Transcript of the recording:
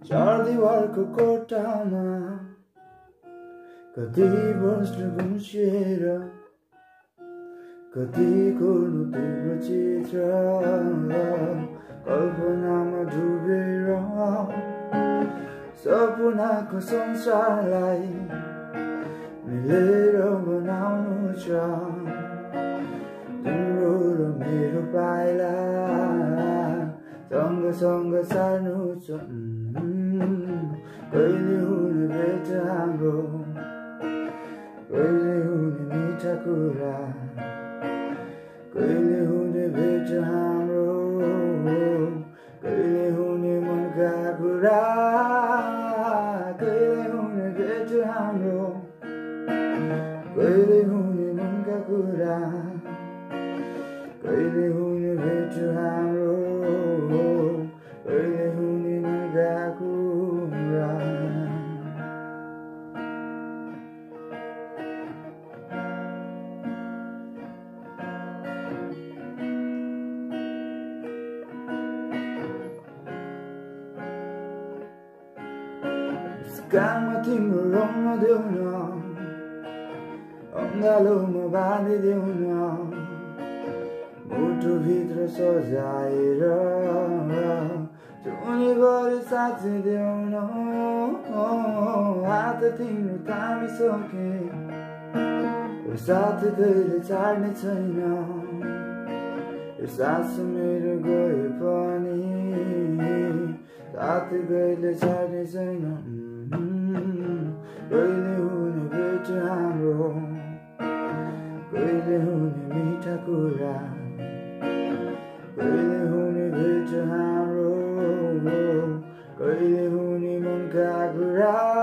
चार दीवारको कोठामा कति वर्ष गुम्सिएर कति कोर्नु तिम्रो चित्र कल्पनामा डुबेर सपनाको संसारलाई मिलेर बनाउनु छ तिम्रो र मेरो पाइला सँग सार्नु छ कहिले हुने भेट हाम्रो कहिले हुने मिठा कुरा कहिले हुने भेट हाम्रो कहिले हुने मनका कुरा कहिले हुने भेट हाम्रो कहिले हुने मनका कुरा कहिले हुने भेट हाम्रो कहिले हुने मनका कुरा कानमा तिम्रो रङ नदेऊ न अङ्गालोमा बाँधिदेऊ न मुटुभित्र सजाएर चुने गरी साचिदेऊ न हात तिम्रो थामिसके यो साथ कहिले छाड्ने छैन यो सास मेरो गए पनि साथ कहिले छाड्ने छैन कहिले हुने भेट हाम्रो कहिले हुने मिठा कुरा कहिले हुने भेट हाम्रो कहिले हुने मनका कुरा